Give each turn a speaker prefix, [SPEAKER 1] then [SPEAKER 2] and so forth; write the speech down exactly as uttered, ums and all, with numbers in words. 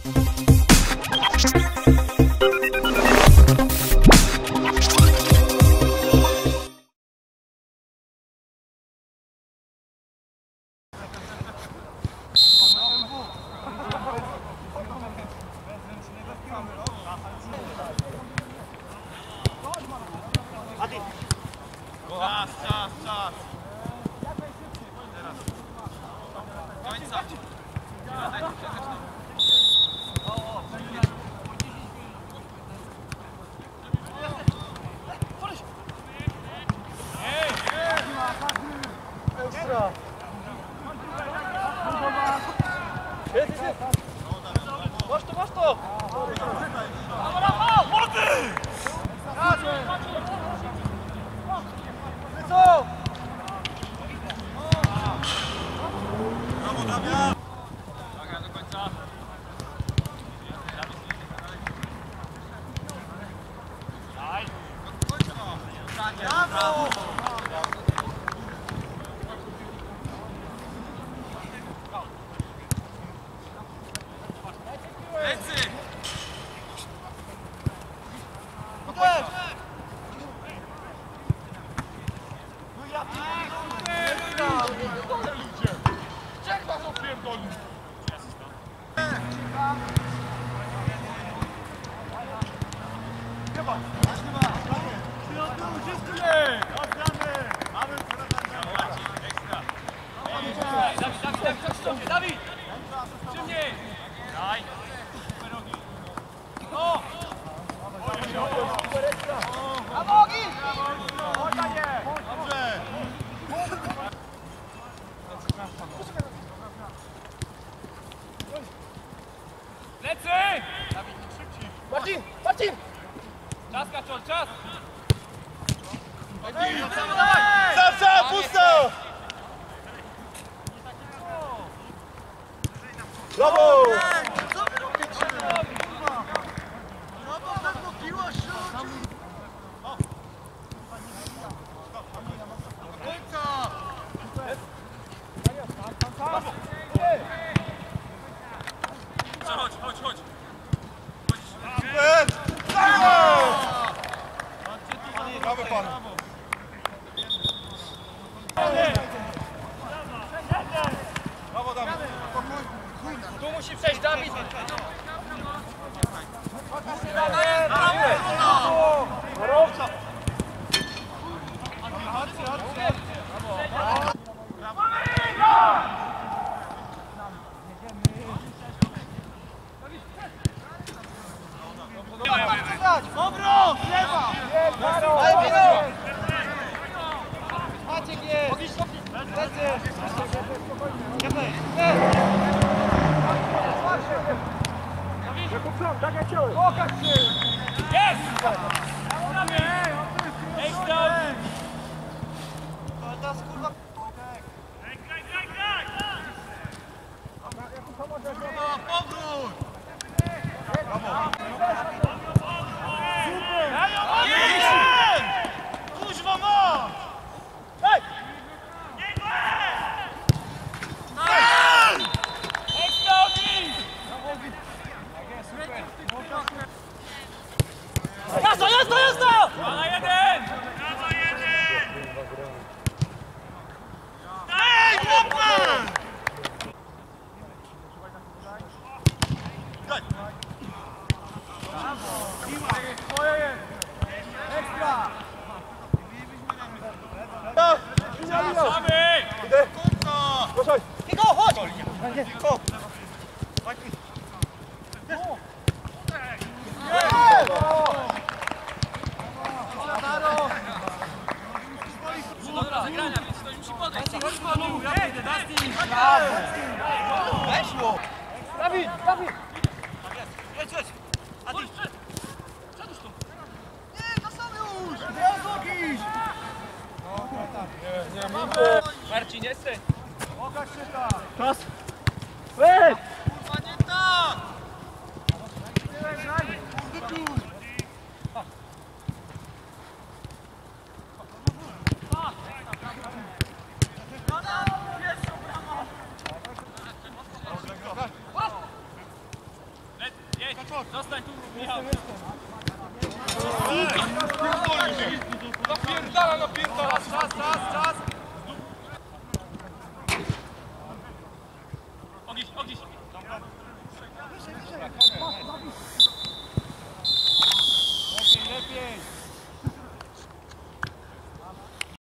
[SPEAKER 1] Czas, czas, czas. Końca.
[SPEAKER 2] Ekstra. Jest, jest, jest. Masz to, masz to. Brawo, brawo! Młody! Co?
[SPEAKER 1] Brawo, Damian! Uwaga, do końca. Daj. Do końca. Brawo! Lecy!
[SPEAKER 2] Uderz!
[SPEAKER 1] Jak was opierdolił? Chyba, chyba. Ty od tyłu, wszystko nie! Odgramy! Mamy ekstra.
[SPEAKER 3] Dawid, Dawid, Dawid, chodź do mnie, Dawid! Szybciej! Daj! O!
[SPEAKER 2] A nogi!
[SPEAKER 1] Dobrze!
[SPEAKER 3] Lecy!
[SPEAKER 2] Marcin! Marcin!
[SPEAKER 3] Czas, Kaczor, czas!
[SPEAKER 1] Zawsze, pusto!
[SPEAKER 2] Brawo!
[SPEAKER 3] Chodź, chodź, chodź!
[SPEAKER 1] Super! Brawo pan! Brawo Damian!
[SPEAKER 3] Tu musi przejść Dawid!
[SPEAKER 2] Obrót! Lewa! Daj wino! Maciek jest! Lecy! Tak jak chciałem! Pokaż się!
[SPEAKER 3] Jest! Ekstra!
[SPEAKER 2] Teraz kurwa...
[SPEAKER 1] Powrót! Kuźwa ma!
[SPEAKER 2] Daj!
[SPEAKER 3] Ekstra ogień!
[SPEAKER 2] Jazda, jazda, jazda!
[SPEAKER 3] Dwa na jeden!
[SPEAKER 1] Ej, chłopie! Daj!
[SPEAKER 2] Ekstra!
[SPEAKER 3] Mamy!
[SPEAKER 1] Do końca!
[SPEAKER 2] Proszę! Kiko, chodź! Kiko!
[SPEAKER 3] Dobra, zagrania, więc ktoś musi podejść. Chodź panu!
[SPEAKER 2] Weszło! Dawid, Dawid!
[SPEAKER 1] Jedź, jedź!
[SPEAKER 3] Adi! Przedusz tu!
[SPEAKER 2] Nie, to są już! Teraz nogi!
[SPEAKER 3] Marcin, jesteś!
[SPEAKER 2] Pokaż się tam! Czas! Weź!
[SPEAKER 1] Kurwa, nie tak!
[SPEAKER 3] Jedź, zostań tu, Michał.
[SPEAKER 2] Napierdala, napierdala!
[SPEAKER 3] Czas, czas!